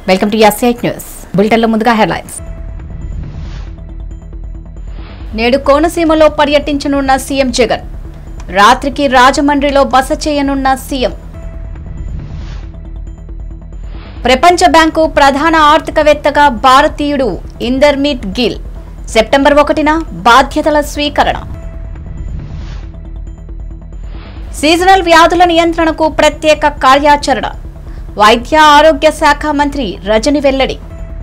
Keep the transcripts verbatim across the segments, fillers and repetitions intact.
Welcome to S eight news బులెటిన్లో ముందుగా headlines. నేడు కోనసీమలో పర్యటించనున్న సీఎం జగన్. రాత్రికి రాజమండ్రిలో బస చేయనున్న సీఎం. ప్రపంచ బ్యాంకు ప్రధాన ఆర్థికవేత్తగా భారతీయుడు ఇందర్మిత్ గిల్. సెప్టెంబర్ ఒకటిన బాధ్యతల స్వీకరణ. సీజనల్ వ్యాధుల నియంత్రణకు ప్రత్యేక కార్యాచరణ. వైద్య ఆరోగ్య శాఖ మంత్రి రజని వెల్లడి.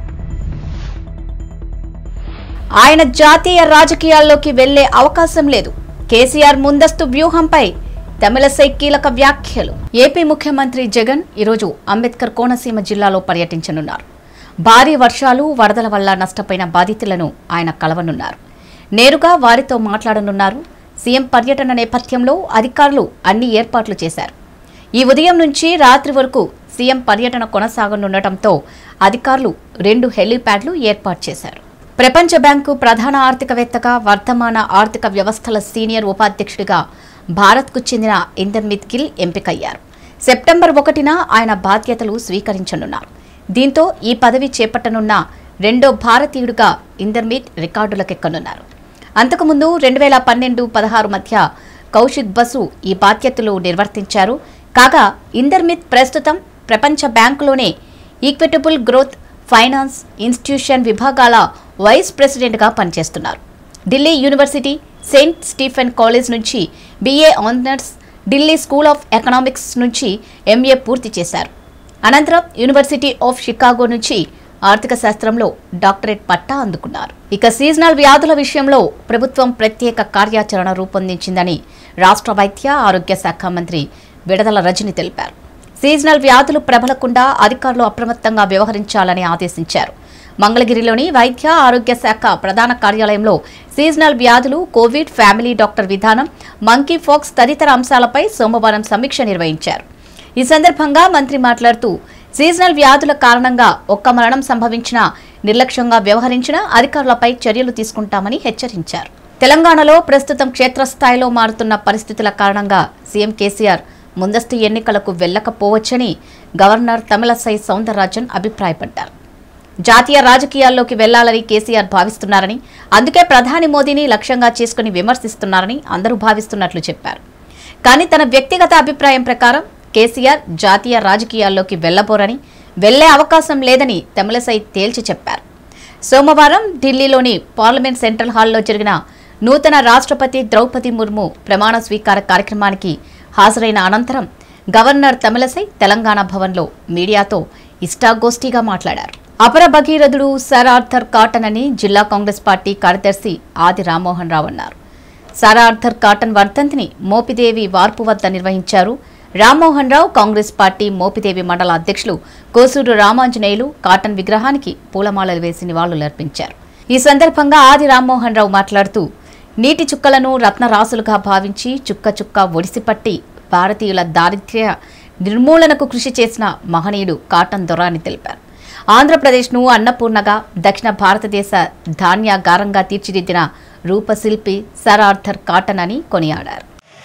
ఆయన జాతీయ రాజకీయాల్లోకి వెళ్లే అవకాశం లేదు. కేసీఆర్ ముందస్తు వ్యూహంపై తమిళసై కీలక వ్యాఖ్యలు. ఏపీ ముఖ్యమంత్రి జగన్ ఈరోజు అంబేద్కర్ కోనసీమ జిల్లాలో పర్యటించనున్నారు. భారీ వర్షాలు వరదల వల్ల నష్టపోయిన బాధితులను ఆయన కలవనున్నారు. నేరుగా వారితో మాట్లాడనున్నారు. సీఎం పర్యటన నేపథ్యంలో అధికారులు అన్ని ఏర్పాట్లు చేశారు. ఈ ఉదయం నుంచి రాత్రి వరకు సీఎం పర్యటన కొనసాగనుండటంతో అధికారులు రెండు హెలీప్యాడ్లు ఏర్పాటు చేశారు. ప్రపంచ బ్యాంకు ప్రధాన ఆర్థికవేత్తగా, వర్తమాన ఆర్థిక వ్యవస్థల సీనియర్ ఉపాధ్యక్షుడిగా భారత్కు చెందిన ఇందర్మిత్ గిల్ ఎంపికయ్యారు. సెప్టెంబర్ ఒకటిన ఆయన బాధ్యతలు స్వీకరించనున్నారు. దీంతో ఈ పదవి చేపట్టనున్న రెండో భారతీయుడిగా ఇందర్మిత్ రికార్డులకెక్కనున్నారు. అంతకుముందు రెండు వేల పన్నెండు పదహారు మధ్య కౌశిక్ బసు ఈ బాధ్యతలు నిర్వర్తించారు. కాగా ఇందర్మిత్ ప్రస్తుతం ప్రపంచ బ్యాంకులోనే ఈక్విటబుల్ గ్రోత్ ఫైనాన్స్ ఇన్స్టిట్యూషన్ విభాగాల వైస్ ప్రెసిడెంట్గా పనిచేస్తున్నారు. Delhi university saint Stephen college నుంచి BA honours, Delhi school of economics నుంచి ఎంఏ పూర్తి చేశారు. అనంతరం యూనివర్సిటీ ఆఫ్ షికాగో నుంచి ఆర్థిక శాస్త్రంలో డాక్టరేట్ పట్టా అందుకున్నారు. ఇక సీజనల్ వ్యాధుల విషయంలో ప్రభుత్వం ప్రత్యేక కార్యాచరణ రూపొందించిందని రాష్ట్ర వైద్య ఆరోగ్య శాఖ మంత్రి విడదల రజని తెలిపారు. సీజనల్ వ్యాధులు ప్రబలకుండా అధికారులు అప్రమత్తంగా వ్యవహరించాలని ఆదేశించారు. మంగళగిరిలోని వైద్య ఆరోగ్య శాఖ ప్రధాన కార్యాలయంలో సీజనల్ వ్యాధులు, కోవిడ్, ఫ్యామిలీ డాక్టర్ విధానం, మంకీ ఫాక్స్ తదితర అంశాలపై సోమవారం సమీక్ష నిర్వహించారు. ఈ సందర్భంగా మంత్రి మాట్లాడుతూ సీజనల్ వ్యాధుల కారణంగా ఒక్క మరణం సంభవించినా నిర్లక్ష్యంగా వ్యవహరించిన అధికారులపై చర్యలు తీసుకుంటామని హెచ్చరించారు. తెలంగాణలో ప్రస్తుతం క్షేత్రస్థాయిలో మారుతున్న పరిస్థితుల కారణంగా సీఎం కేసీఆర్ ముందస్తు ఎన్నికలకు వెళ్లకపోవచ్చని గవర్నర్ తమిళసై సౌందరరాజన్ అభిప్రాయపడ్డారు. జాతీయ రాజకీయాల్లోకి వెళ్లాలని కేసీఆర్ భావిస్తున్నారని, అందుకే ప్రధాని మోదీని లక్ష్యంగా చేసుకుని విమర్శిస్తున్నారని అందరూ భావిస్తున్నట్లు చెప్పారు. కానీ తన వ్యక్తిగత అభిప్రాయం ప్రకారం కేసీఆర్ జాతీయ రాజకీయాల్లోకి వెళ్లబోరని, వెళ్లే అవకాశం లేదని తమిళసై తేల్చి చెప్పారు. సోమవారం ఢిల్లీలోని పార్లమెంట్ సెంట్రల్ హాల్లో జరిగిన నూతన రాష్ట్రపతి ద్రౌపది ముర్ము ప్రమాణ స్వీకార కార్యక్రమానికి హాజరైన అనంతరం గవర్నర్ తమిళసై తెలంగాణ భవన్లో మీడియాతో ఇష్టాగోష్ఠిగా మాట్లాడారు. అపర భగీరథుడు సర్ ఆర్థర్ కాటన్ అని జిల్లా కాంగ్రెస్ పార్టీ కార్యదర్శి ఆది రామ్మోహన్ రావు అన్నారు. సర్ ఆర్థర్ కాటన్ వర్ధంతిని మోపిదేవి వార్పు వద్ద నిర్వహించారు. రామ్మోహన్ రావు కాంగ్రెస్ పార్టీ మోపిదేవి మండల అధ్యక్షులు కోసూరు రామాంజనేయులు కాటన్ విగ్రహానికి పూలమాలలు వేసి నివాళులర్పించారు. ఈ సందర్భంగా ఆది రామ్మోహన్ రావు మాట్లాడుతూ నీటి చుక్కలను రత్నరాసులుగా భావించి చుక్క చుక్క ఒడిసిపట్టి భారతీయుల దారిద్ర్య నిర్మూలనకు కృషి చేసిన మహనీయుడు కాటన్ దొర అని తెలిపారు. ఆంధ్రప్రదేశ్ను అన్నపూర్ణగా, దక్షిణ భారతదేశ ధాన్యాగారంగా తీర్చిదిద్దిన రూపశిల్పి సర్ ఆర్థర్ కాటన్ అని కొనియాడారు.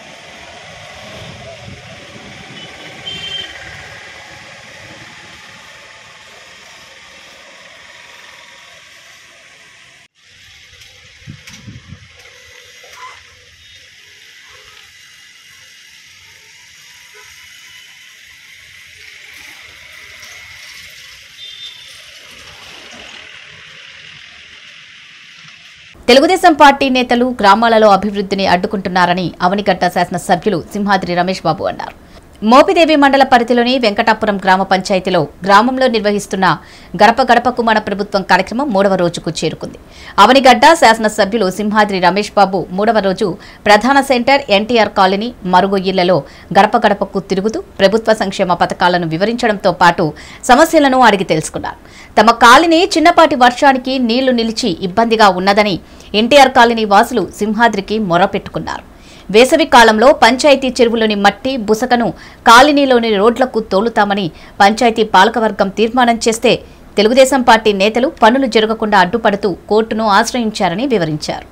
తెలుగుదేశం పార్టీ నేతలు గ్రామాలలో అభివృద్ధిని అడ్డుకుంటున్నారని అవనిగడ్డ శాసనసభ్యులు సింహాద్రి రమేష్ బాబు అన్నారు. మోపిదేవి మండల పరిధిలోని వెంకటాపురం గ్రామ పంచాయతీలో గ్రామంలో నిర్వహిస్తున్న గడప గడపకు మన ప్రభుత్వం కార్యక్రమం మూడవ రోజుకు చేరుకుంది. అవనిగడ్డ శాసనసభ్యులు సింహాద్రి రమేష్ బాబు మూడవ రోజు ప్రధాన సెంటర్ ఎన్టీఆర్ కాలనీ మరుగు ఇళ్లలో గడప గడపకు తిరుగుతూ ప్రభుత్వ సంక్షేమ పథకాలను వివరించడంతో పాటు సమస్యలను అడిగి తెలుసుకున్నారు. తమ కాలనీ చిన్నపాటి వర్షానికి నీళ్లు నిలిచి ఇబ్బందిగా ఉన్నదని ఎన్టీఆర్ కాలనీ వాసులు సింహాద్రికి మొరపెట్టుకున్నారు. వేసవి కాలంలో పంచాయతీ చెరువులోని మట్టి బుసకను కాలనీలోని రోడ్లకు తోలుతామని పంచాయతీ పాలకవర్గం తీర్మానం చేస్తే తెలుగుదేశం పార్టీ నేతలు పనులు జరగకుండా అడ్డుపడుతూ కోర్టును ఆశ్రయించారని వివరించారు.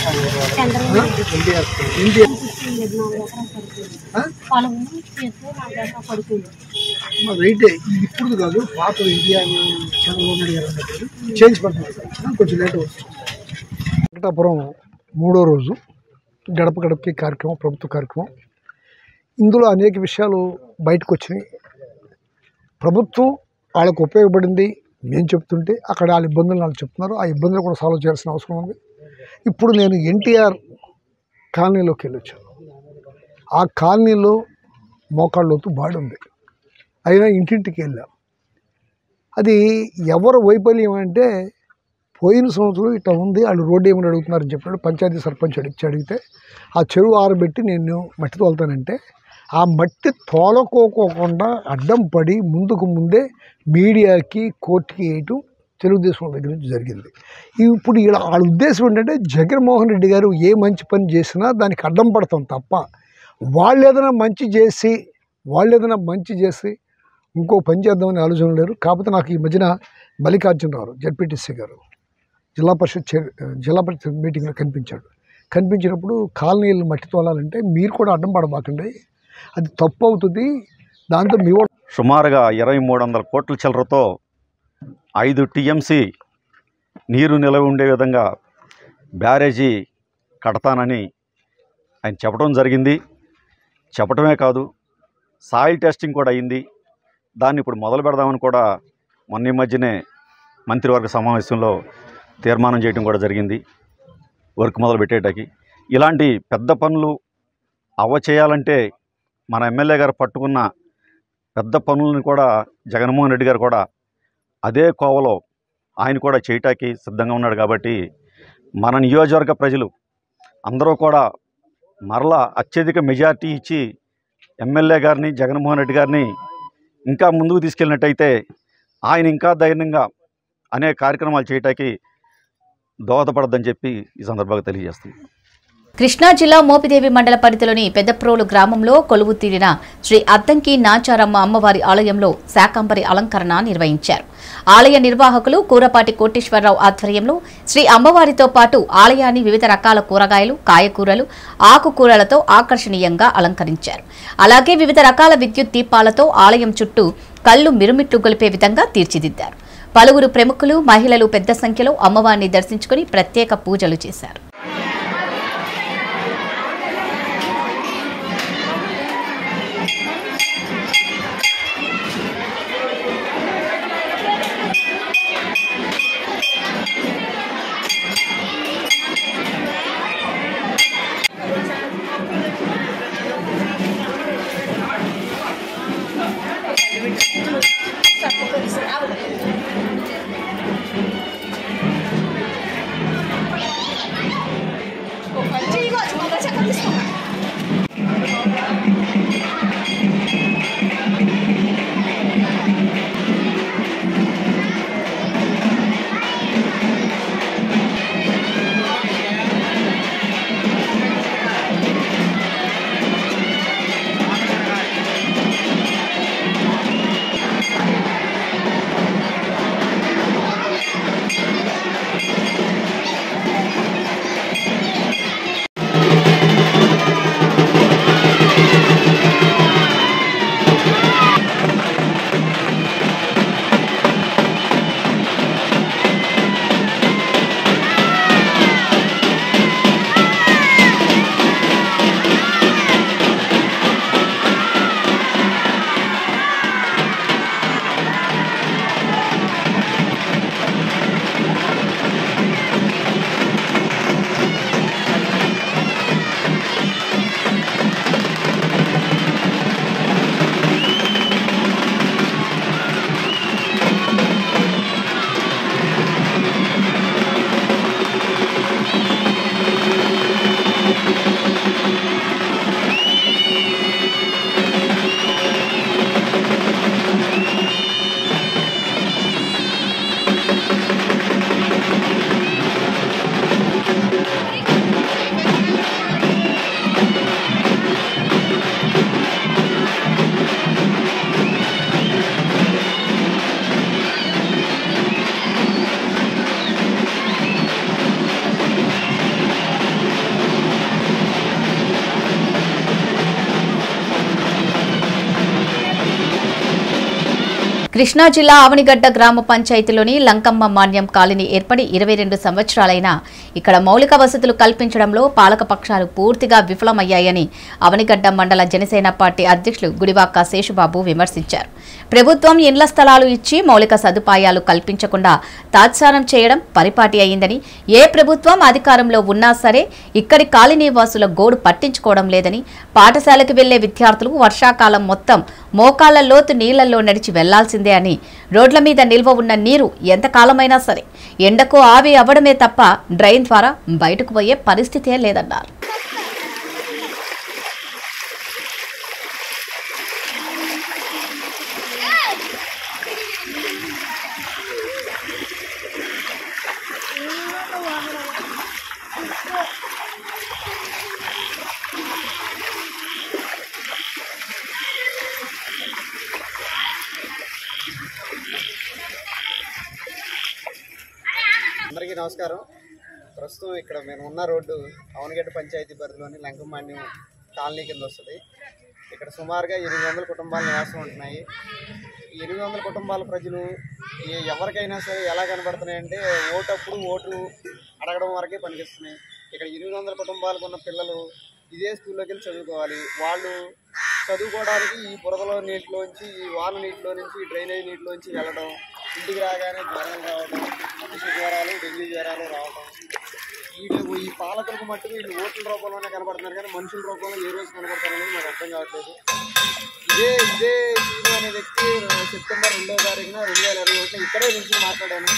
రైటే ఇప్పుడు కాదు పాత ఇండియా చంద్రబాబు నాయుడు గారు చేంజ్ పడుతుంది కొంచెం లేట్ వస్తుంది. వెంకటాపురం మూడో రోజు గడప గడపకి కార్యక్రమం, ప్రభుత్వ కార్యక్రమం. ఇందులో అనేక విషయాలు బయటకు వచ్చినాయి. ప్రభుత్వం వాళ్ళకు ఉపయోగపడింది నేను చెప్తుంటే అక్కడ వాళ్ళ ఇబ్బందులు వాళ్ళు చెప్తున్నారు. ఆ ఇబ్బందులు కూడా సాల్వ్ చేయాల్సిన అవసరం ఉంది. ఇప్పుడు నేను ఎన్టీఆర్ కాలనీలోకి వెళ్ళొచ్చాను. ఆ కాలనీలో మోకాళ్ళలోతు బాడి ఉంది. అయినా ఇంటింటికి వెళ్ళాం. అది ఎవరు వైఫల్యం అంటే పోయిన సంవత్సరం ఇట్లా ఉంది, వాళ్ళు రోడ్డు ఏమని అడుగుతున్నారని చెప్పాడు. పంచాయతీ సర్పంచ్ అడిగి అడిగితే ఆ చెరువు ఆరబెట్టి నేను మట్టి తోలుతానంటే ఆ మట్టి తోలకోకోకుండా అడ్డం పడి ముందుకు ముందే మీడియాకి కోర్టుకి వేయటం తెలుగుదేశం దగ్గర నుంచి జరిగింది. ఇప్పుడు ఇలా వాళ్ళ ఉద్దేశం ఏంటంటే జగన్మోహన్ రెడ్డి గారు ఏ మంచి పని చేసినా దానికి అడ్డం పడతాం తప్ప వాళ్ళు ఏదైనా మంచి చేసి వాళ్ళు ఏదైనా మంచి చేసి ఇంకో పని చేద్దామని ఆలోచన లేరు. కాకపోతే నాకు ఈ మధ్యన మల్లికార్జునరావు జడ్పీటీసీ గారు జిల్లా పరిషత్ చైర్ జిల్లా పరిషత్ మీటింగ్లో కనిపించాడు. కనిపించినప్పుడు కాలనీలు మట్టి తోలాలంటే మీరు కూడా అడ్డం పడబాకండి, అది తప్పు అవుతుంది. దాంతో మీ సుమారుగా ఇరవై మూడు వందల కోట్ల చిల్లరతో ఐదు టీఎంసీ నీరు నిలవ ఉండే విధంగా బ్యారేజీ కడతానని ఆయన చెప్పడం జరిగింది. చెప్పడమే కాదు, సాయిల్ టెస్టింగ్ కూడా అయింది. దాన్ని ఇప్పుడు మొదలు పెడదామని కూడా మొన్న మధ్యనే మంత్రివర్గ సమావేశంలో తీర్మానం చేయడం కూడా జరిగింది, వర్క్ మొదలు పెట్టేటకి. ఇలాంటి పెద్ద పనులు అవ చేయాలంటే మన ఎమ్మెల్యే గారు పట్టుకున్న పెద్ద పనులను కూడా జగన్మోహన్ రెడ్డి గారు కూడా అదే కోవలో ఆయన కూడా చేయటానికి సిద్ధంగా ఉన్నాడు. కాబట్టి మన నియోజకవర్గ ప్రజలు అందరూ కూడా మరలా అత్యధిక మెజార్టీ ఇచ్చి ఎమ్మెల్యే గారిని జగన్మోహన్ రెడ్డి గారిని ఇంకా ముందుకు తీసుకెళ్ళినట్టయితే ఆయన ఇంకా ధైర్యంగా అనేక కార్యక్రమాలు చేయటానికి దోహదపడద్దని చెప్పి ఈ సందర్భంగా తెలియజేస్తుంది. కృష్ణా జిల్లా మోపిదేవి మండల పరిధిలోని పెద్దప్రోలు గ్రామంలో కొలువు తీరిన శ్రీ అద్దంకి నాచారమ్మ అమ్మవారి ఆలయంలో శాకంబరి అలంకరణ నిర్వహించారు. ఆలయ నిర్వాహకులు కూరపాటి కోటేశ్వరరావు ఆధ్వర్యంలో శ్రీ అమ్మవారితో పాటు ఆలయాన్ని వివిధ రకాల కూరగాయలు, కాయకూరలు, ఆకుకూరలతో ఆకర్షణీయంగా అలంకరించారు. అలాగే వివిధ రకాల విద్యుత్ దీపాలతో ఆలయం చుట్టూ కళ్లు మిరుమిట్లు గొలిపే విధంగా తీర్చిదిద్దారు. పలువురు ప్రముఖులు, మహిళలు పెద్ద సంఖ్యలో అమ్మవారిని దర్శించుకుని ప్రత్యేక పూజలు చేశారు. కృష్ణా జిల్లా అవనిగడ్డ గ్రామ పంచాయతీలోని లంకమ్మ మాన్యం కాలనీ ఏర్పడి ఇరవై రెండు సంవత్సరాలైనా ఇక్కడ మౌలిక వసతులు కల్పించడంలో పాలకపక్షాలు పూర్తిగా విఫలమయ్యాయని అవనిగడ్డ మండల జనసేన పార్టీ అధ్యక్షులు గుడివాక శేషుబాబు విమర్శించారు. ప్రభుత్వం ఇండ్ల స్థలాలు ఇచ్చి మౌలిక సదుపాయాలు కల్పించకుండా తాత్సారం చేయడం పరిపాటి అయిందని, ఏ ప్రభుత్వం అధికారంలో ఉన్నా సరే ఇక్కడి కాలనీ వాసుల గోడు పట్టించుకోవడం లేదని, పాఠశాలకు వెళ్లే విద్యార్థులు వర్షాకాలం మొత్తం మోకాళ్ల లోతు నీళ్లలో నడిచి వెళ్లాల్సిందే అని, రోడ్ల మీద నిల్వ ఉన్న నీరు ఎంతకాలమైనా సరే ఎండకు ఆవి అవ్వడమే తప్ప డ్రైన్ ద్వారా బయటకు పోయే పరిస్థితే లేదన్నారు. అందరికీ నమస్కారం. ప్రస్తుతం ఇక్కడ మేము ఉన్న రోడ్డు అవనిగడ్డ పంచాయతీ పరిధిలోని లంకమాన్యం కాలనీ కింద వస్తుంది. ఇక్కడ సుమారుగా ఎనిమిది వందల కుటుంబాలు నివాసం ఉంటున్నాయి. ఈ ఎనిమిది వందల కుటుంబాల ప్రజలు ఎవరికైనా సరే ఎలా కనబడుతున్నాయంటే ఓటప్పుడు ఓటు అడగడం వరకే పనిచేస్తున్నాయి. ఇక్కడ ఎనిమిది వందల కుటుంబాలకు ఉన్న పిల్లలు ఇదే స్కూల్లోకి వెళ్ళి చదువుకోవాలి. వాళ్ళు చదువుకోవడానికి ఈ బురదలో నీటిలోంచి, ఈ వాన నీటిలో నుంచి, ఈ డ్రైనేజ్ నీటిలోంచి వెళ్ళడం, ఇంటికి రాగానే జ్వరాలు రావడం, విష జ్వరాలు, డెంగ్యూ జ్వరాలు రావడం. వీళ్ళు ఈ పాలకులకు మట్టుకు వీళ్ళు ఓట్ల రూపంలోనే కనబడుతున్నారు, కానీ మనుషుల రూపంలో ఏ రోజు కనబడతారనేది నాకు అర్థం కావట్లేదు. ఇదే ఇదే సీను అనే వ్యక్తి సెప్టెంబర్ రెండో తారీఖున రెండు వేల ఇరవై ఒకటిలో ఇక్కడే నుంచి మాట్లాడాను.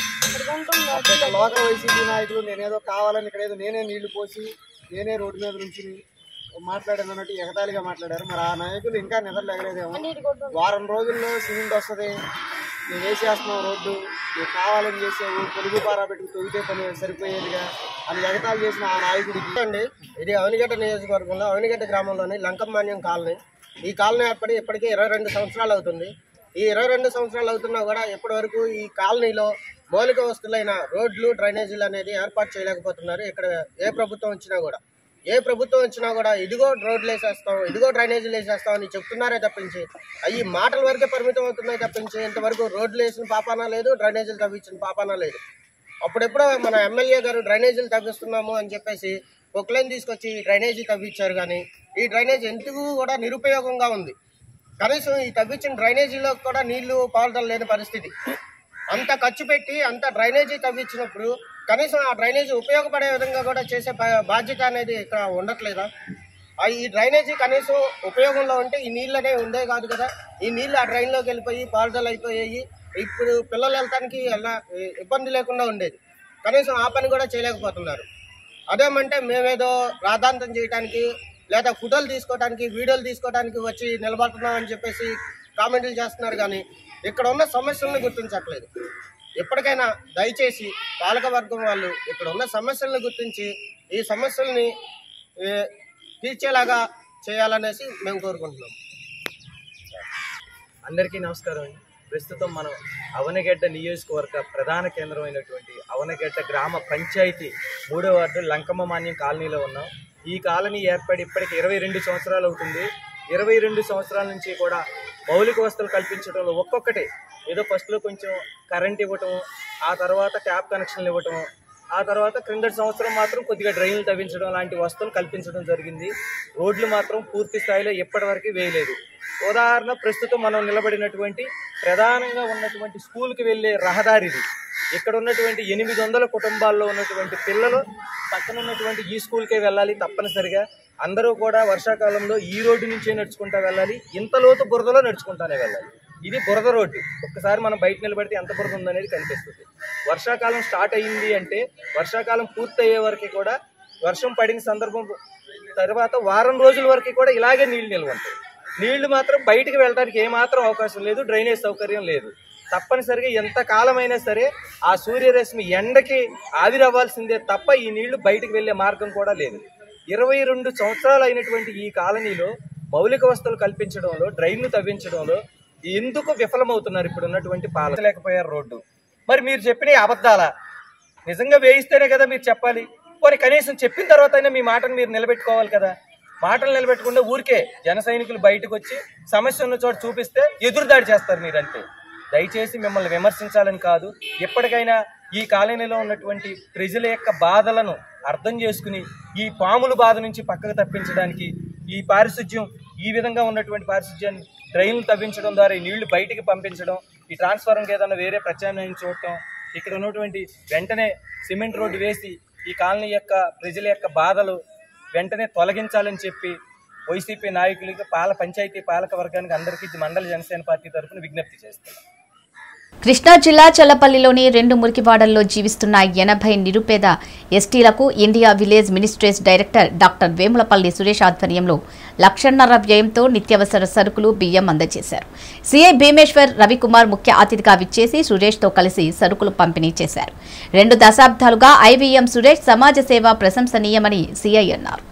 లోకల్ వైసీపీ నాయకులు నేనేదో కావాలని ఇక్కడేదో నేనే నీళ్లు పోసి నేనే రోడ్డు మీద నుంచి మాట్లాడాను అన్నట్టు ఎగతాళిగా మాట్లాడారు. మరి ఆ నాయకులు ఇంకా నిద్రలేగలేదేమో. వారం రోజుల్లో సిమెంట్ వస్తుంది, నేను వేసేస్తున్నాం రోడ్డు, నువ్వు కావాలని చేసావు, పొడుగు పారా పెట్టుకు తొగితే పని సరిపోయేదిగా అని ఎగతాళి చేసిన ఆ నాయకుడికి అండి. ఇది అవనిగడ్డ నియోజకవర్గంలో అవనిగడ్డ గ్రామంలోని లంకమాన్యం కాలనీ. ఈ కాలనీ ఏర్పడి ఇప్పటికే ఇరవై రెండు సంవత్సరాలు అవుతుంది. ఈ ఇరవై రెండు సంవత్సరాలు అవుతున్నా కూడా ఇప్పటి వరకు ఈ కాలనీలో మౌలిక వస్తువులైన రోడ్లు, డ్రైనేజీలు అనేది ఏర్పాటు చేయలేకపోతున్నారు. ఇక్కడ ఏ ప్రభుత్వం వచ్చినా కూడా ఏ ప్రభుత్వం వచ్చినా కూడా ఇదిగో రోడ్లు వేసేస్తాం, ఇదిగో డ్రైనేజీలు వేసేస్తాం అని చెప్తున్నారే తప్పించి అవి మాటల వరకే పరిమితం అవుతున్నాయి తప్పించి ఇంతవరకు రోడ్లు వేసిన పాపానా లేదు, డ్రైనేజీలు తవ్వించిన పాపానా లేదు. అప్పుడెప్పుడో మన ఎమ్మెల్యే గారు డ్రైనేజీలు తవ్విస్తున్నాము అని చెప్పేసి పొక్లైన్ తీసుకొచ్చి డ్రైనేజీ తవ్వించారు. కానీ ఈ డ్రైనేజీ ఎందుకు కూడా నిరుపయోగంగా ఉంది. కనీసం ఈ తవ్వించిన డ్రైనేజీలో కూడా నీళ్లు పారుదల లేని పరిస్థితి. అంత ఖర్చు పెట్టి అంత డ్రైనేజీ తవ్వించినప్పుడు కనీసం ఆ డ్రైనేజీ ఉపయోగపడే విధంగా కూడా చేసే బాధ్యత అనేది ఇక్కడ ఉండట్లేదా? ఈ డ్రైనేజీ కనీసం ఉపయోగంలో ఉంటే ఈ నీళ్ళు అనేవి ఉండే కాదు కదా. ఈ నీళ్ళు ఆ డ్రైన్లోకి వెళ్ళిపోయి పారుదల అయిపోయాయి. ఇప్పుడు పిల్లలు వెళ్ళటానికి ఎలా ఇబ్బంది లేకుండా ఉండేది. కనీసం ఆ పని కూడా చేయలేకపోతున్నారు. అదేమంటే మేమేదో రాద్ధాంతం చేయడానికి లేదా ఫోటోలు తీసుకోవడానికి, వీడియోలు తీసుకోవడానికి వచ్చి నిలబడుతున్నామని చెప్పేసి కామెంట్లు చేస్తున్నారు. కానీ ఇక్కడ ఉన్న సమస్యలను గుర్తించట్లేదు. ఎప్పటికైనా దయచేసి పాలకవర్గం వాళ్ళు ఇక్కడ ఉన్న సమస్యలను గుర్తించి ఈ సమస్యల్ని తీర్చేలాగా చేయాలనేసి మేము కోరుకుంటున్నాం. అందరికీ నమస్కారం. ప్రస్తుతం మనం అవనిగడ్డ నియోజకవర్గ ప్రధాన కేంద్రమైనటువంటి అవనిగడ్డ గ్రామ పంచాయతీ మూడో వార్డు లంకమ్మ మాన్యం కాలనీలో ఉన్నాం. ఈ కాలనీ ఏర్పడి ఇప్పటికి ఇరవై రెండు సంవత్సరాలు అవుతుంది. ఇరవై రెండు సంవత్సరాల నుంచి కూడా మౌలిక వసతులు కల్పించడంలో ఒక్కొక్కటి ఏదో ఫస్ట్లో కొంచెం కరెంట్ ఇవ్వటం, ఆ తర్వాత ట్యాప్ కనెక్షన్లు ఇవ్వటం, ఆ తర్వాత క్రిందటి సంవత్సరం మాత్రం కొద్దిగా డ్రైన్లు తవ్వించడం లాంటి వసతులు కల్పించడం జరిగింది. రోడ్లు మాత్రం పూర్తి స్థాయిలో ఇప్పటివరకు వేయలేదు. ఉదాహరణ, ప్రస్తుతం మనం నిలబడినటువంటి ప్రధానంగా ఉన్నటువంటి స్కూల్కి వెళ్ళే రహదారిది. ఇక్కడ ఉన్నటువంటి ఎనిమిది వందల కుటుంబాల్లో ఉన్నటువంటి పిల్లలు పక్కన ఉన్నటువంటి ఈ స్కూల్కే వెళ్ళాలి తప్పనిసరిగా. అందరూ కూడా వర్షాకాలంలో ఈ రోడ్డు నుంచే నడుచుకుంటా వెళ్ళాలి. ఇంత లోతు బురదలో నడుచుకుంటానే వెళ్ళాలి. ఇది బురద రోడ్డు. ఒక్కసారి మనం బయట నిలబడితే ఎంత బురద ఉందనేది కనిపిస్తుంది. వర్షాకాలం స్టార్ట్ అయ్యింది అంటే వర్షాకాలం పూర్తయ్యే వరకు కూడా, వర్షం పడిన సందర్భం తర్వాత వారం రోజుల వరకు కూడా ఇలాగే నీళ్లు నిల్వ ఉంటాయి. నీళ్లు మాత్రం బయటకు వెళ్ళడానికి ఏమాత్రం అవకాశం లేదు, డ్రైనేజ్ సౌకర్యం లేదు. తప్పనిసరిగా ఎంత కాలమైనా సరే ఆ సూర్యరశ్మి ఎండకి ఆవిరవ్వాల్సిందే తప్ప ఈ నీళ్లు బయటకు వెళ్లే మార్గం కూడా లేదు. ఇరవై రెండు సంవత్సరాలు అయినటువంటి ఈ కాలనీలో మౌలిక వసతులు కల్పించడంలో, డ్రైన్లు తవ్వించడంలో ఎందుకు విఫలమవుతున్నారు ఇప్పుడు ఉన్నటువంటి పాలన? లేకపోయారు రోడ్డు. మరి మీరు చెప్పిన అబద్ధాలా? నిజంగా వేయిస్తేనే కదా మీరు చెప్పాలి. పోనీ కనీసం చెప్పిన తర్వాత అయినా మీ మాటను మీరు నిలబెట్టుకోవాలి కదా. మాటలు నిలబెట్టకుండా ఊరికే జన సైనికులు బయటకు వచ్చి సమస్య ఉన్న చోట చూపిస్తే ఎదురుదాడి చేస్తారు మీరంటే. దయచేసి మిమ్మల్ని విమర్శించాలని కాదు, ఎప్పటికైనా ఈ కాలనీలో ఉన్నటువంటి ప్రజల యొక్క బాధలను అర్థం చేసుకుని ఈ పాముల బాధ నుంచి పక్కకు తప్పించడానికి ఈ పారిశుధ్యం ఈ విధంగా ఉన్నటువంటి పారిశుధ్యాన్ని డ్రైన్లు తవ్వించడం ద్వారా ఈ నీళ్లు బయటికి పంపించడం, ఈ ట్రాన్స్ఫార్మర్కి ఏదైనా వేరే ప్రత్యామ్నాయం చూడటం, ఇక్కడ ఉన్నటువంటి వెంటనే సిమెంట్ రోడ్డు వేసి ఈ కాలనీ యొక్క ప్రజల యొక్క బాధలు వెంటనే తొలగించాలని చెప్పి వైసీపీ నాయకులకి పాల పంచాయతీ పాలక వర్గానికి అందరికీ మండల జనసేన పార్టీ తరఫున విజ్ఞప్తి చేస్తున్నారు. కృష్ణా జిల్లా చల్లపల్లిలోని రెండు మురికివాడల్లో జీవిస్తున్న ఎనభై నిరుపేద ఎస్టీలకు India village ministries director doctor Vemulapalli Suresh ఆధ్వర్యంలో లక్షన్నర వ్యయంతో నిత్యావసర సరుకులు బియ్యం అందజేశారు. సీఐ భీమేశ్వర్ రవికుమార్ ముఖ్య అతిథిగా విచ్చేసి సురేష్తో కలిసి సరుకులు పంపిణీ చేశారు. రెండు దశాబ్దాలుగా ఐవీఎం సురేష్ సమాజ సేవ ప్రశంసనీయమని సీఐ అన్నారు.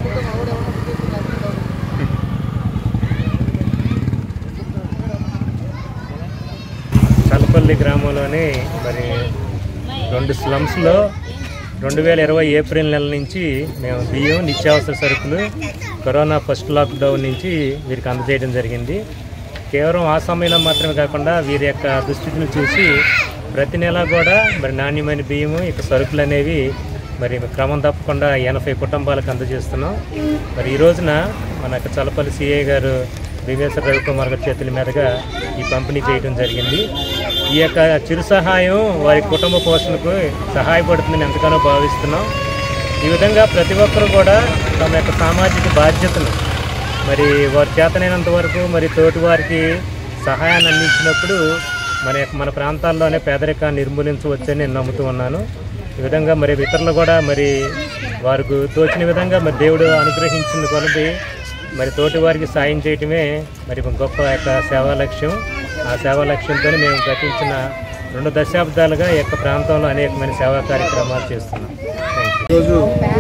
చల్లపల్లి గ్రామంలోని మరి రెండు స్లమ్స్లో రెండు వేల ఇరవై ఏప్రిల్ నెల నుంచి మేము బియ్యం నిత్యావసర సరుకులు కరోనా ఫస్ట్ లాక్డౌన్ నుంచి వీరికి అందజేయడం జరిగింది. కేవలం ఆ సమయంలో మాత్రమే కాకుండా వీరి యొక్క దుస్థితిని చూసి ప్రతి నెల కూడా మరి నాణ్యమైన బియ్యము ఇక సరుకులు అనేవి మరి క్రమం తప్పకుండా ఎనభై కుటుంబాలకు అందజేస్తున్నాం. మరి ఈ రోజున మన యొక్క చల్లపల్లి సిఐ గారు భీమేశ్వర రవికుమార్ గారి చేతుల మీదుగా ఈ పంపిణీ చేయడం జరిగింది. ఈ యొక్క చిరు సహాయం వారి కుటుంబ పోషణకు సహాయపడుతుందని ఎంతగానో భావిస్తున్నాం. ఈ విధంగా ప్రతి ఒక్కరు కూడా తమ యొక్క సామాజిక బాధ్యతను మరి వారి చేతనైనంత వరకు మరి తోటి వారికి సహాయాన్ని అందించినప్పుడు మన మన ప్రాంతాల్లోనే పేదరికాన్ని నిర్మూలించవచ్చని నేను నమ్ముతూ ఉన్నాను. ఈ విధంగా మరి ఇతరులు కూడా మరి వారికి తోచిన విధంగా మరి దేవుడు అనుగ్రహించిన కొలది మరి తోటి వారికి సాయం చేయటమే మరి గొప్ప యొక్క సేవా లక్ష్యం. ఆ సేవా లక్ష్యంతో మేము గతించిన రెండు దశాబ్దాలుగా ఈ యొక్క ప్రాంతంలో అనేకమైన సేవా కార్యక్రమాలు చేస్తున్నాం. ఈరోజు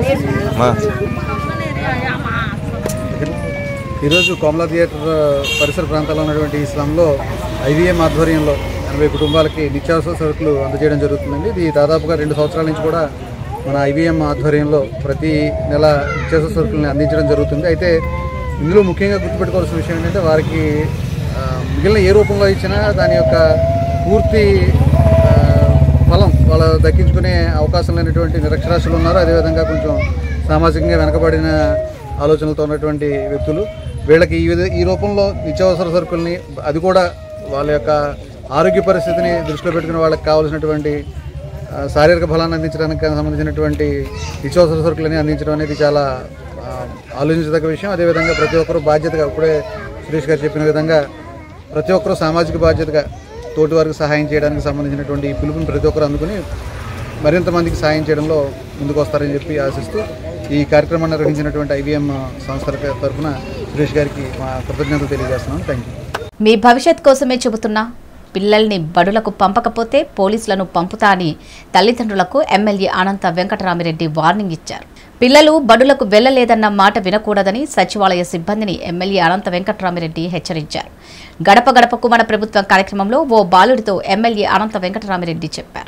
ఈరోజు కోమలా థియేటర్ పరిసర ప్రాంతాల్లో ఉన్నటువంటి ఈ స్లమ్లో ఐవీఎం ఆధ్వర్యంలో ఎనభై కుటుంబాలకి నిత్యావసర సరుకులు అందజేయడం జరుగుతుందండి. ఇది దాదాపుగా రెండు సంవత్సరాల నుంచి కూడా మన ఐవీఎం ఆధ్వర్యంలో ప్రతి నెల నిత్యావసర సరుకులను అందించడం జరుగుతుంది. అయితే ఇందులో ముఖ్యంగా గుర్తుపెట్టుకోవాల్సిన విషయం ఏంటంటే వారికి మిగిలిన ఏ రూపంలో ఇచ్చినా దాని యొక్క పూర్తి ఫలం వాళ్ళు దక్కించుకునే అవకాశం లేనటువంటి నిరక్షరాస్యులు ఉన్నారు. అదేవిధంగా కొంచెం సామాజికంగా వెనకబడిన ఆలోచనలతో ఉన్నటువంటి వ్యక్తులు వీళ్ళకి ఈ విధ ఈ రూపంలో నిత్యావసర సరుకుల్ని, అది కూడా వాళ్ళ యొక్క ఆరోగ్య పరిస్థితిని దృష్టిలో పెట్టుకుని వాళ్ళకి కావాల్సినటువంటి శారీరక బలాన్ని అందించడానికి సంబంధించినటువంటి నిత్యావసర సరుకులని అందించడం అనేది చాలా ఆలోచించదగ్గ విషయం. అదేవిధంగా ప్రతి ఒక్కరూ బాధ్యతగా, ఇప్పుడే సురేష్ గారు చెప్పిన విధంగా ప్రతి ఒక్కరూ సామాజిక బాధ్యతగా తోటి వారికి సహాయం చేయడానికి సంబంధించినటువంటి ఈ పిలుపుని ప్రతి ఒక్కరు అందుకుని మరింత మందికి సాయం చేయడంలో ముందుకు వస్తారని చెప్పి ఆశిస్తూ ఈ కార్యక్రమాన్ని నిర్వహించినటువంటి ఐవీఎం సంస్థల తరఫున సురేష్ గారికి మా కృతజ్ఞతలు తెలియజేస్తున్నాను. Thank you. మీ భవిష్యత్ కోసమే చెబుతున్నా, పిల్లల్ని బడులకు పంపకపోతే పోలీసులను పంపుతా అని తల్లిదండ్రులకు ఎమ్మెల్యే అనంత వెంకటరామిరెడ్డి వార్నింగ్ ఇచ్చారు. పిల్లలు బడులకు వెళ్లలేదన్న మాట వినకూడదని సచివాలయ సిబ్బందిని ఎమ్మెల్యే అనంత వెంకటరామిరెడ్డి హెచ్చరించారు. గడప గడపకు మన ప్రభుత్వం కార్యక్రమంలో ఓ బాలుడితో ఎమ్మెల్యే అనంత వెంకటరామిరెడ్డి చెప్పారు.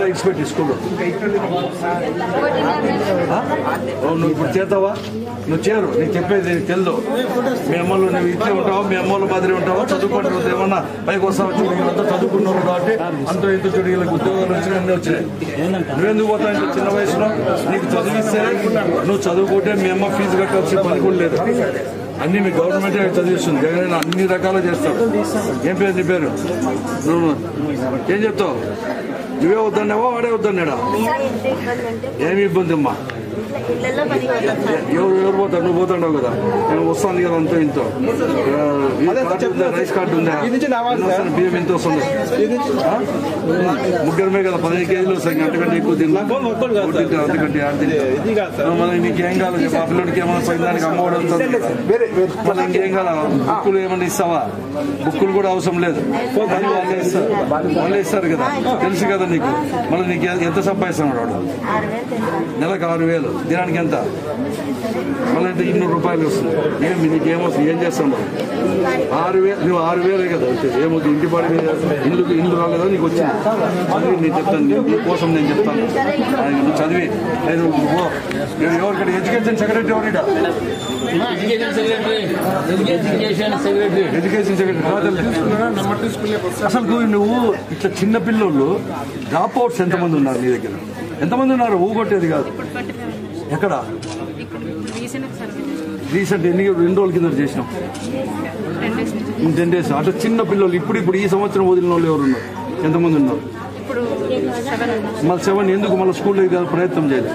నువ్వు చేరు నీకు చెప్పేది తెలుదు. మీ అమ్మలు నువ్వు ఇట్లే ఉంటావు, మీ అమ్మలు మాదిరి ఉంటావు, చదువుకుంటున్నావు, ఏమన్నా పైకి వస్తావు, చుడిగలంతా చదువుకున్నావు కాబట్టి అంత ఇంత చుడిగలకు ఉద్యోగాలు వచ్చినాయి, అన్నీ వచ్చినాయి. నువ్వెందుకు పోతావు ఇంత చిన్న వయసులో? నీకు చదివిస్తే నువ్వు చదువుకుంటే మీ అమ్మ ఫీజు కట్టాల్సిన పని కూడా లేదు. అన్ని మీ గవర్నమెంటే చదివిస్తుంది. జగన్ అన్ని రకాలు చేస్తాడు. ఏం పేరు నీ పేరు? నువ్వు ఏం చెప్తావు? నువ్వే వద్దన్నావా వాడే వద్దన్నాడా? ఏమి ఇబ్బంది అమ్మా? ఎవరు ఎవరు పోతారు? నువ్వు పోతాడావు కదా, నేను వస్తాను కదా అంతా ఇంతో. రైస్ కార్డు ఉందా? బియ్యం ఎంత వస్తుంది? ముగ్గురమే కదా, పదిహేను కేజీలు వస్తాయి. అంతకంటే ఎక్కువ తిన్నా అంతకంటే మళ్ళీ నీకేం కావాలి? మా పిల్లడికి ఏమైనా పోయిందానికి అమ్మఒడి వస్తుంది. మళ్ళీ ఇంకేం కావాలి? బుక్కులు ఏమన్నా ఇస్తావా? బుక్కులు కూడా అవసరం లేదు, వాళ్ళే ఇస్తారు. వాళ్ళే ఇస్తారు కదా, తెలుసు కదా నీకు. మళ్ళీ నీకు ఎంత సంపాదిస్తున్నాడు వాడు? నెలకు ఆరు వేలు వేలు దినానికి ఎంత మళ్ళీ ఇన్నూరు రూపాయలు వస్తుంది. ఏమి నీకేమవుతుంది? ఏం చేస్తాను? ఆరు వేలు నువ్వు ఆరు వేలే కదా వచ్చేది. ఏమవుతుంది? ఇంటి పడి ఇల్లు ఇల్లు రాలేదా నీకు వచ్చింది? చదివి నేను చెప్తాను, నీ కోసం నేను చెప్తాను. నువ్వు చదివి లేదు ఎవరికడ ఎడ్యుకేషన్ సెక్రటరీ ఎవరిడ ఎడ్యుకేషన్ సెక్రటరీ అసలు నువ్వు ఇట్లా చిన్న పిల్లోళ్ళు డ్రాప్ అవుట్స్ ఎంతమంది ఉన్నారు నీ దగ్గర? ఎంతమంది ఉన్నారు? ఊగొట్టేది కాదు. ఎక్కడ రీసెంట్ ఎన్ని రెండు రోజుల కింద చేసినాం? Ten days. అట్లా చిన్న పిల్లలు ఇప్పుడు ఇప్పుడు ఈ సంవత్సరం వదిలిన వాళ్ళు ఎవరు ఉన్నారు? ఎంతమంది ఉన్నారు? మళ్ళీ సెవెన్ ఎందుకు మళ్ళీ స్కూల్లో ప్రయత్నం చేయలేదు?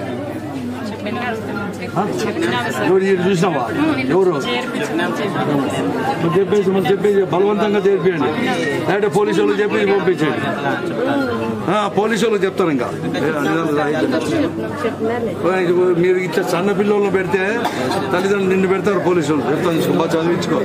ఎవరు చూసినావా? ఎవరు చెప్పేసి మళ్ళీ చెప్పేసి బలవంతంగా చేర్పియండి. లేదంటే పోలీసు వాళ్ళు చెప్పి పంపించండి. పోలీసు వాళ్ళు చెప్తారు. ఇంకా మీరు ఇట్లా సన్న పిల్లలను పెడితే తల్లిదండ్రులు నిన్ను పెడతారు పోలీసు వాళ్ళు. చెప్తాను తీసుకో, బాగా చదివించుకో.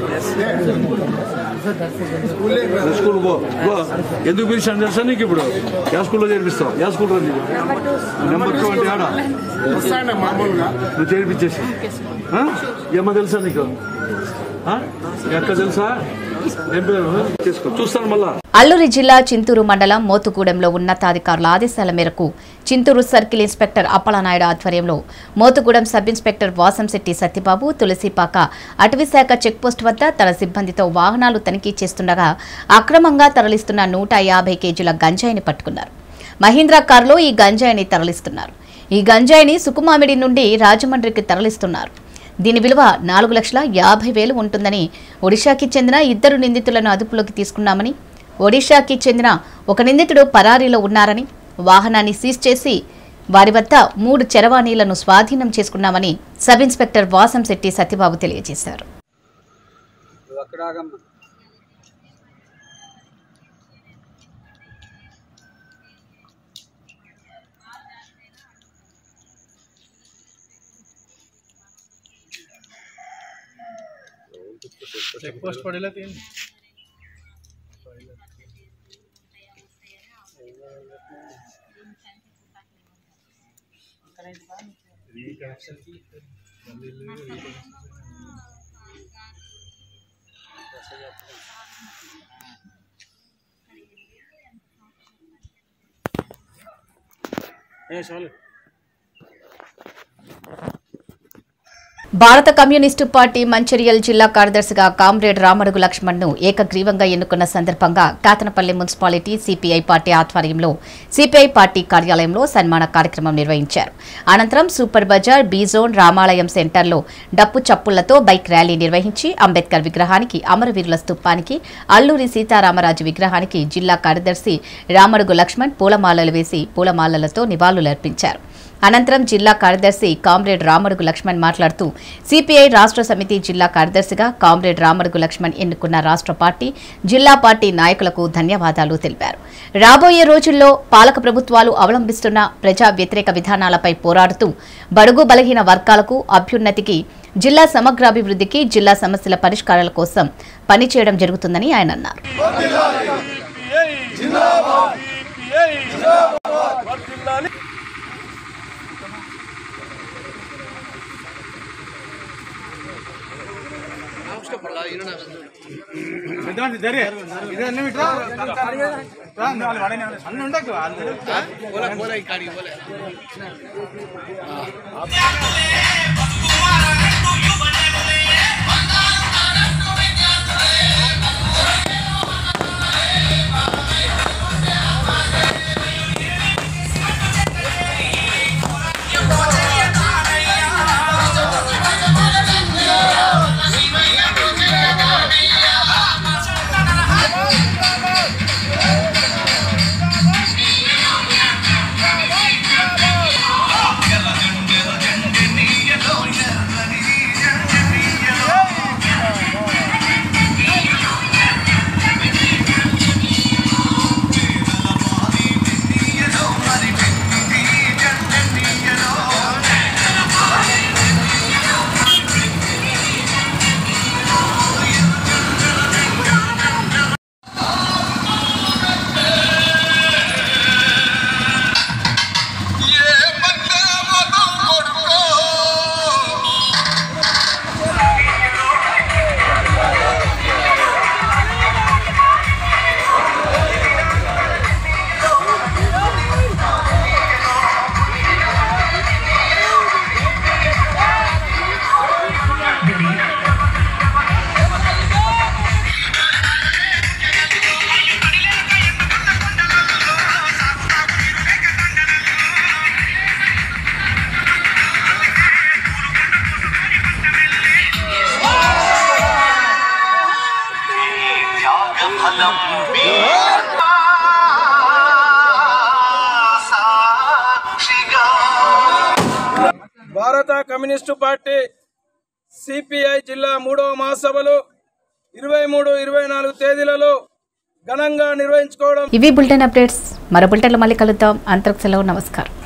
స్కూల్ పో. ఎందుకు పిలిచాను తెలుసా నీకు? ఇప్పుడు ఏ స్కూల్లో చేర్పిస్తావు? ఏ స్కూల్ రండి నెంబర్ టూ అంటే ఆడ నువ్వు చేర్పించేసి ఏమో తెలుసా నీకు? ఎక్కడ తెలుసా? చూస్తాను మళ్ళా. అల్లూరి జిల్లా చింతూరు మండలం మోతుగూడెంలో ఉన్నతాధికారుల ఆదేశాల మేరకు చింతూరు సర్కిల్ ఇన్స్పెక్టర్ అప్పలనాయుడు ఆధ్వర్యంలో మోతుగూడెం సబ్ ఇన్స్పెక్టర్ వాసంశెట్టి సత్యబాబు తులసిపాక అటవీశాఖ చెక్పోస్ట్ వద్ద తన సిబ్బందితో వాహనాలు తనిఖీ చేస్తుండగా అక్రమంగా తరలిస్తున్న నూట యాభై కేజీల గంజాయిని పట్టుకున్నారు. మహీంద్రా కారులో ఈ గంజాయిని తరలిస్తున్నారు. ఈ గంజాయిని సుకుమామిడి నుండి రాజమండ్రికి తరలిస్తున్నారు. దీని విలువ నాలుగు లక్షల యాభై వేలు ఉంటుందని, ఒడిశాకి చెందిన ఇద్దరు నిందితులను అదుపులోకి తీసుకున్నామని, ఒడిశాకి చెందిన ఒక నిందితుడు పరారీలో ఉన్నారని, వాహనాన్ని సీజ్ చేసి వారి వద్ద మూడు చరవాణీలను స్వాధీనం చేసుకున్నామని సబ్ ఇన్స్పెక్టర్ వాసంశెట్టి సత్యబాబు తెలియజేశారు. चेक पोस्ट पड़ेला तीन ए चल భారత కమ్యూనిస్టు పార్టీ మంచిర్యాల జిల్లా కార్యదర్శిగా కామ్రేడ్ రామడుగు లక్ష్మణ్ను ఏకగ్రీవంగా ఎన్నుకున్న సందర్భంగా కాతనపల్లి మున్సిపాలిటీ సిపిఐ పార్టీ ఆధ్వర్యంలో సిపిఐ పార్టీ కార్యాలయంలో సన్మాన కార్యక్రమం నిర్వహించారు. అనంతరం సూపర్ బజార్ బి జోన్ రామాలయం సెంటర్లో డప్పు చప్పుళ్లతో బైక్ ర్యాలీ నిర్వహించి అంబేద్కర్ విగ్రహానికి, అమరవీరుల స్తూపానికి, అల్లూరి సీతారామరాజు విగ్రహానికి జిల్లా కార్యదర్శి రామడుగు లక్ష్మణ్ పూలమాలలు వేసి పూలమాలలతో నివాళులర్పించారు. అనంతరం జిల్లా కార్యదర్శి కామ్రేడ్ రామడుగు లక్ష్మణ్ మాట్లాడుతూ సిపిఐ రాష్ట్ర సమితి జిల్లా కార్యదర్శిగా కామ్రేడ్ రామడుగు లక్ష్మణ్ ఎన్నుకున్న రాష్ట్ర పార్టీ, జిల్లా పార్టీ నాయకులకు ధన్యవాదాలు తెలిపారు. రాబోయే రోజుల్లో పాలక ప్రభుత్వాలు అవలంబిస్తున్న ప్రజా వ్యతిరేక విధానాలపై పోరాడుతూ బడుగు బలహీన వర్గాలకు అభ్యున్నతికి, జిల్లా సమగ్రాభివృద్ధికి, జిల్లా సమస్యల పరిష్కారాల కోసం పనిచేయడం జరుగుతుందని ఆయన అన్నారు. Hello. భారత కమ్యూనిస్టు పార్టీ సిపిఐ జిల్లా మూడవ మహాసభలు ఇరవై మూడు ఇరవై నాలుగు తేదీలలో ఘనంగా నిర్వహించుకోవడం. ఇవి బులెటిన్ అప్డేట్స్. మరో బులెటిన్లో మళ్ళీ కలుద్దాం. అంతకు సెలవు. నమస్కారం.